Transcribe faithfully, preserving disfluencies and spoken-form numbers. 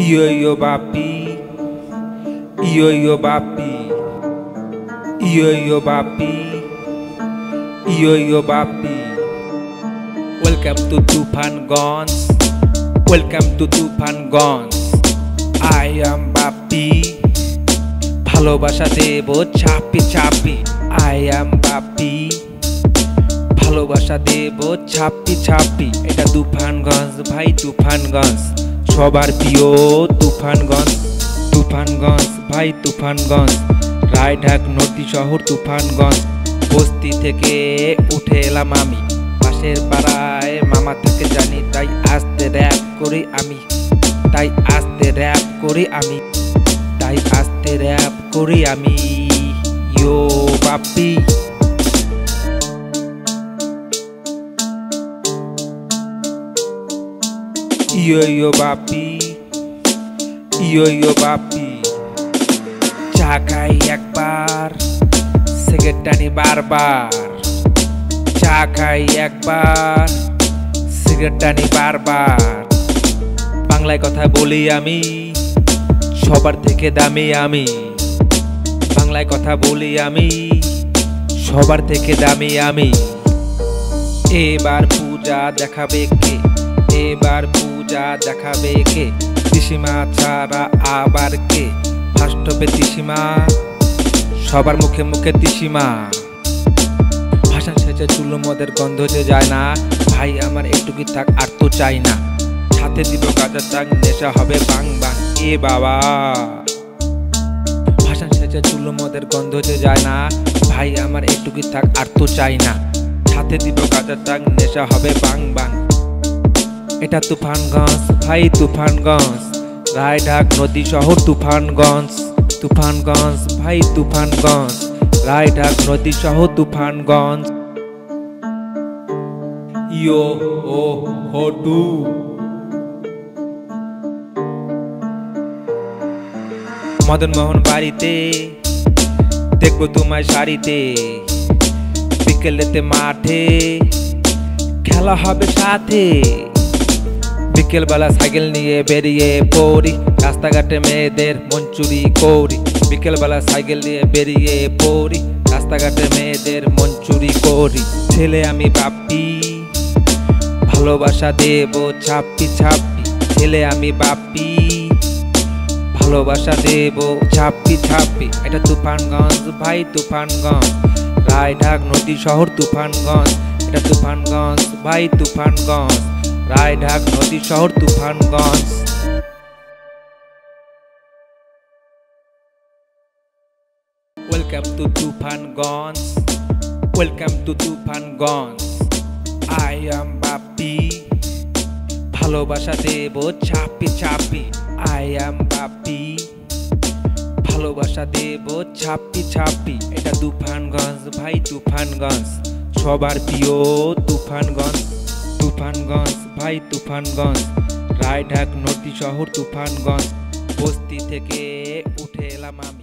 Iyo iyo bapi, iyo iyo bapi, iyo iyo bapi, iyo iyo bapi. Welcome to Tufanganj, welcome to Tufanganj. I am bapi, ভালোবাসা দেব চাপি চাপি। I am bapi, ভালোবাসা দেব ছাপি ছাপি। এটা তুফানগঞ্জ ভাই, তুফানগঞ্জ সবার প্রিয় তুফানগঞ্জ, তুফানগঞ্জ ভাই তুফানগঞ্জ। রায়ঢাক নদী শহর তুফানগঞ্জ। বস্তি থেকে উঠে এলাম আমি, পাশের পাড়ায় মামা থেকে জানি, তাই আস্তে র‍্যাপ করি আমি, তাই আস্তে র‍্যাপ করি আমি, তাই আস্তে র‍্যাপ করি আমি। ইয়ো বাপি, iyo iyo bapi, iyo iyo bapi। চা খাই একবার, সিগারেট টানি বারবার। চা খাই একবার, সিগারেট টানি বারবার। বাংলায় কথা বলি আমি, সবার থেকে দামি আমি। বাংলায় কথা বলি আমি, সবার থেকে দামি আমি। এবার পূজা দেখাবে কে, এবার পূজা দেখাবে কে? পিসিমা ছাড়া আবার কে? ফার্স্ট হবে তিসিমা, সবার মুখে মুখে তিসিমা। ভাষা সেচে চুলো মদের গন্ধ যে যায় না, ভাই আমার একটুকি থাক আর তো চাই না। সাথে দিব গাঁজা চাক, নেশা হবে বাং বাং। এ বাবা, ভাষা সেচে চুলো মদের গন্ধ যে যায় না, ভাই আমার একটুকি থাক আর তো চাই না। সাথে দিব গাঁজা চাক, নেশা হবে বাং বাং। এটা তুফানগঞ্জ ভাই, তুফানগঞ্জ রায়ঢাক নদী শহর তুফানগঞ্জ, তুফানগঞ্জ ভাই তুফানগঞ্জ রায়ঢাক নদী শহর তুফানগঞ্জ। ইয়ো ও হটু, মদন মোহন বাড়িতে দেখবো তোমায় শাড়িতে। বিকেলেতে মাঠে খেলা হবে সাথে। বিকেল বেলা সাইকেল নিয়ে বেরিয়ে পড়ি, রাস্তাঘাটে মেয়েদের মন চুরি করি। বিকেল বেলা সাইকেল নিয়ে বেরিয়ে পড়ি, রাস্তাঘাটে মেয়েদের মন চুরি করি। ছেলে আমি বাপি, ভালোবাসা দেব ছাপি ছাপি। ছেলে আমি বাপি, ভালোবাসা দেব ছাপি ছাপি। এটা তুফানগঞ্জ ভাই, তুফানগঞ্জ রায়ঢাক নদী শহর তুফানগঞ্জ। এটা তুফানগঞ্জ ভাই, তুফানগঞ্জ রায়ঢাক নদী শহর Tufanganj. Welcome to Tufanganj, welcome to Tufanganj. I am Bapi, ভালোবাসা দেব ছাপি ছাপি। আই এম বাপি, ভালোবাসা দেব ছাপি ছাপি। এটা তুফানগঞ্জ ভাই, তুফানগঞ্জ সবার প্রিয় তুফানগঞ্জ, তুফানগঞ্জ ভাই তুফানগঞ্জ রায়ঢাক নদী শহর তুফানগঞ্জ। বস্তি থেকে উঠে এলাম আমি।